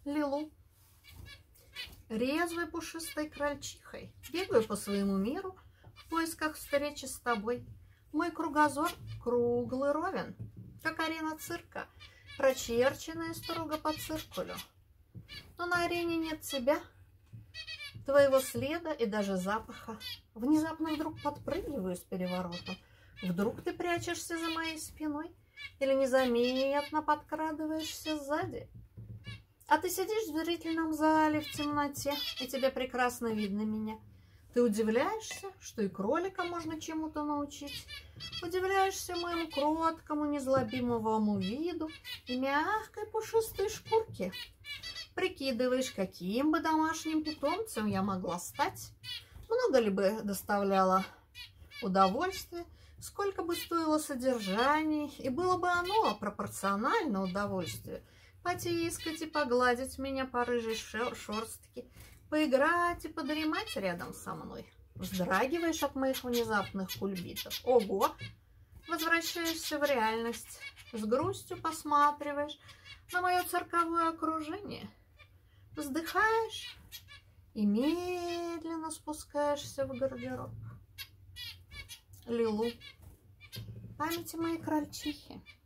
Лилу. Резвой пушистой крольчихой бегаю по своему миру в поисках встречи с тобой. Мой кругозор круглый ровен, как арена цирка, прочерченная строго по циркулю. Но на арене нет тебя, твоего следа и даже запаха. Внезапно вдруг подпрыгиваю с переворотом. Вдруг ты прячешься за моей спиной или незаметно подкрадываешься сзади. А ты сидишь в зрительном зале в темноте, и тебе прекрасно видно меня. Ты удивляешься, что и кролика можно чему-то научить. Удивляешься моему кроткому, незлобивому виду и мягкой пушистой шкурке. Прикидываешь, каким бы домашним питомцем я могла стать. Много ли бы доставляло удовольствие, сколько бы стоило содержание, и было бы оно пропорционально удовольствию. Потискать и погладить меня по рыжей шерстке, поиграть и подремать рядом со мной. Вздрагиваешь от моих внезапных кульбитов. Ого! Возвращаешься в реальность. С грустью посматриваешь на мое цирковое окружение. Вздыхаешь и медленно спускаешься в гардероб. Лилу. Памяти моей крольчихи.